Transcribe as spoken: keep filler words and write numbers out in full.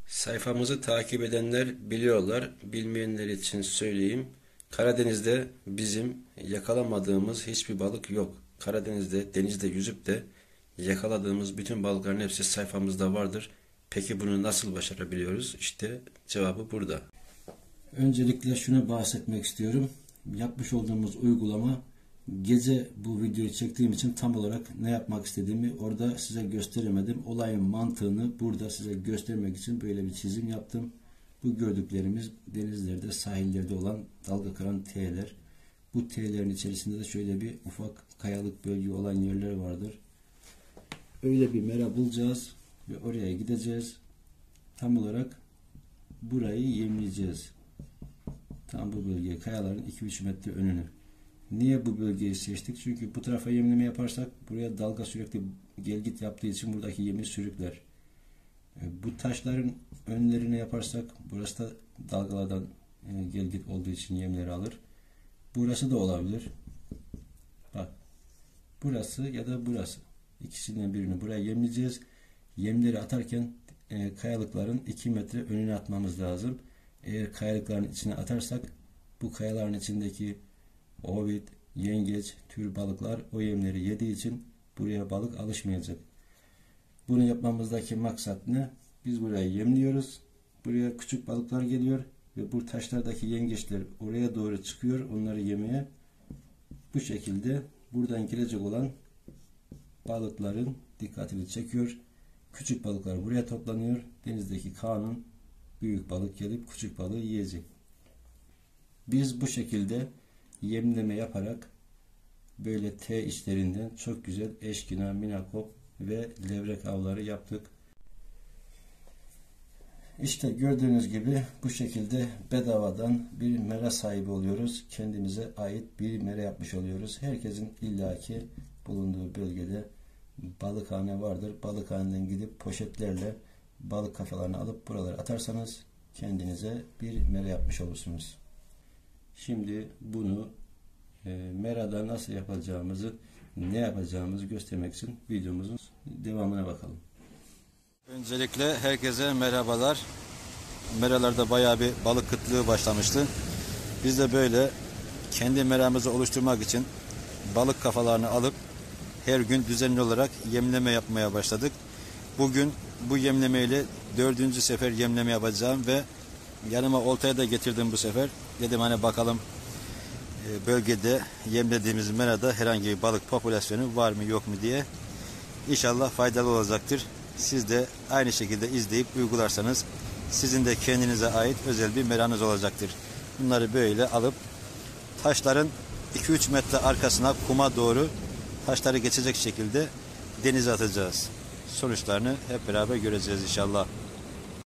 Sayfamızı takip edenler biliyorlar. Bilmeyenler için söyleyeyim. Karadeniz'de bizim yakalamadığımız hiçbir balık yok. Karadeniz'de, denizde yüzüp de yakaladığımız bütün balıkların hepsi sayfamızda vardır. Peki bunu nasıl başarabiliyoruz? İşte cevabı burada. Öncelikle şunu bahsetmek istiyorum. Yapmış olduğumuz uygulama, gece bu videoyu çektiğim için tam olarak ne yapmak istediğimi orada size gösteremedim. Olayın mantığını burada size göstermek için böyle bir çizim yaptım. Bu gördüklerimiz denizlerde, sahillerde olan dalga kıran T'ler. Bu T'lerin içerisinde de şöyle bir ufak kayalık bölge olan yerler vardır. Öyle bir mera bulacağız ve oraya gideceğiz. Tam olarak burayı yemleyeceğiz. Tam bu bölgeye, kayaların iki üç metre önünü. Niye bu bölgeyi seçtik? Çünkü bu tarafa yemleme yaparsak buraya dalga sürekli gel git yaptığı için buradaki yemi sürükler. Bu taşların önlerine yaparsak burası da dalgalardan gel git olduğu için yemleri alır. Burası da olabilir. Bak. Burası ya da burası. İkisinden birini buraya yemleyeceğiz. Yemleri atarken e, kayalıkların iki metre önüne atmamız lazım. Eğer kayalıkların içine atarsak bu kayaların içindeki ovid, yengeç, tür balıklar o yemleri yediği için buraya balık alışmayacak. Bunu yapmamızdaki maksat ne? Biz buraya yemliyoruz. Buraya küçük balıklar geliyor ve bu taşlardaki yengeçler oraya doğru çıkıyor onları yemeye. Bu şekilde buradan gelecek olan balıkların dikkatini çekiyor. Küçük balıklar buraya toplanıyor. Denizdeki kanun büyük balık gelip küçük balığı yiyecek. Biz bu şekilde yemleme yaparak böyle T işlerinden çok güzel eşkina, minakop ve levrek avları yaptık. İşte gördüğünüz gibi bu şekilde bedavadan bir mera sahibi oluyoruz. Kendimize ait bir mera yapmış oluyoruz. Herkesin illaki bulunduğu bölgede balıkhane vardır. Balıkhaneden gidip poşetlerle balık kafalarını alıp buralara atarsanız kendinize bir mera yapmış olursunuz. Şimdi bunu e, merada nasıl yapacağımızı, ne yapacağımızı göstermek için videomuzun devamına bakalım. Öncelikle herkese merhabalar. Meralarda bayağı bir balık kıtlığı başlamıştı. Biz de böyle kendi meramızı oluşturmak için balık kafalarını alıp her gün düzenli olarak yemleme yapmaya başladık. Bugün bu yemlemeyle dördüncü sefer yemleme yapacağım ve yanıma oltaya da getirdim bu sefer. Dedim hani bakalım bölgede yemlediğimiz merada herhangi bir balık popülasyonu var mı yok mu diye. İnşallah faydalı olacaktır. Siz de aynı şekilde izleyip uygularsanız sizin de kendinize ait özel bir meranız olacaktır. Bunları böyle alıp taşların iki üç metre arkasına kuma doğru taşları geçecek şekilde denize atacağız. Sonuçlarını hep beraber göreceğiz inşallah.